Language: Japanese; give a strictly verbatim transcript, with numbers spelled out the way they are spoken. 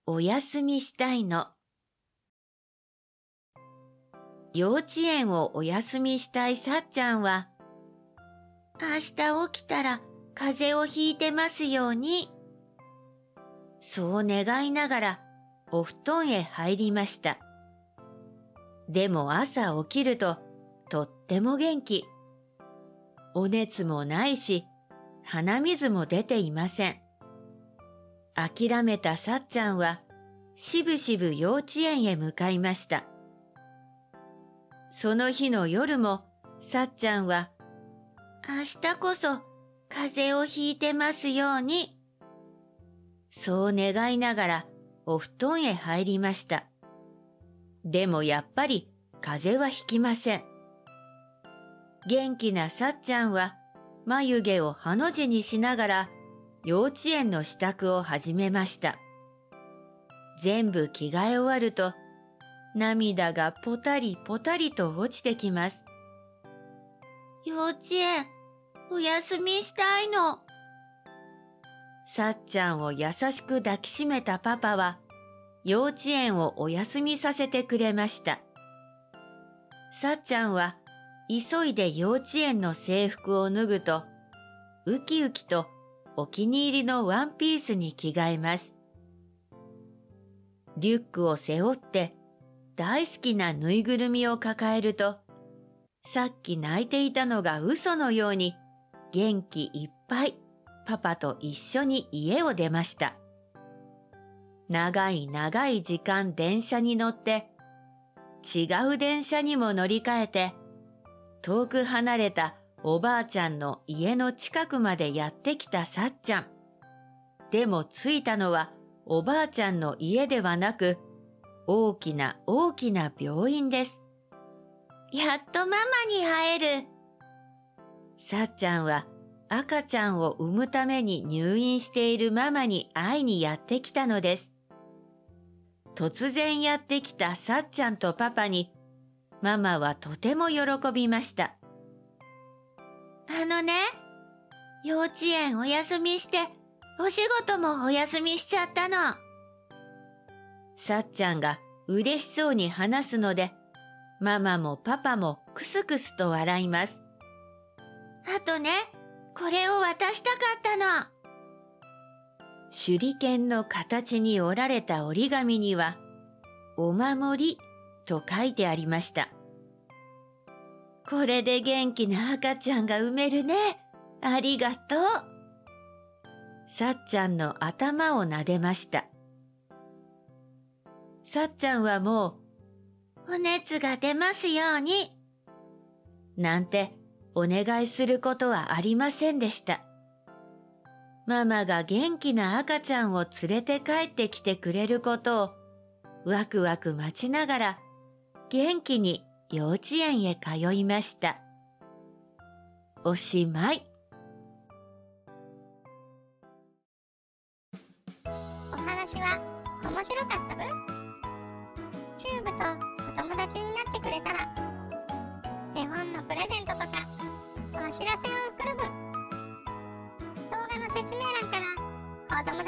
お休みしたいの。幼稚園をお休みしたいさっちゃんは、明日起きたら風邪をひいてますように。そう願いながらお布団へ入りました。でも朝起きるととっても元気。お熱もないし、鼻水も出ていません。諦めたさっちゃんはしぶしぶ幼稚園へ向かいました。その日の夜もさっちゃんは、明日こそ風邪をひいてますように。そう願いながらお布団へ入りました。でもやっぱり風邪はひきません。元気なさっちゃんは眉毛をハの字にしながら幼稚園の支度を始めました。全部着替え終わると涙がポタリポタリと落ちてきます。幼稚園、お休みしたいの。さっちゃんを優しく抱きしめたパパは幼稚園をお休みさせてくれました。さっちゃんは急いで幼稚園の制服を脱ぐと、ウキウキとお気に入りのワンピースに着替えます。リュックを背負って大好きなぬいぐるみを抱えると、さっき泣いていたのが嘘のように元気いっぱいパパと一緒に家を出ました。長い長い時間電車に乗って、違う電車にも乗り換えて、遠く離れたおばあちゃんの家の近くまでやってきたさっちゃん。でも着いたのはおばあちゃんの家ではなく、大きな大きな病院です。やっとママに会える。さっちゃんは赤ちゃんを産むために入院しているママに会いにやってきたのです。突然やってきたさっちゃんとパパに、ママはとても喜びました。あのね、幼稚園お休みして、お仕事もお休みしちゃったの。さっちゃんが嬉しそうに話すので、ママもパパもクスクスと笑います。あとね、これを渡したかったの。手裏剣の形に折られた折り紙には、お守りと書いてありました。これで元気な赤ちゃんが産めるね。ありがとう。さっちゃんの頭を撫でました。さっちゃんはもう、お熱が出ますように、なんてお願いすることはありませんでした。ママが元気な赤ちゃんを連れて帰ってきてくれることをワクワク待ちながら元気に幼稚園へ通いました。おしまい。 お話は面白かったぶ？チューブとお友達になってくれたら絵本のプレゼントとかお知らせを送るぶ。動画の説明欄からお友達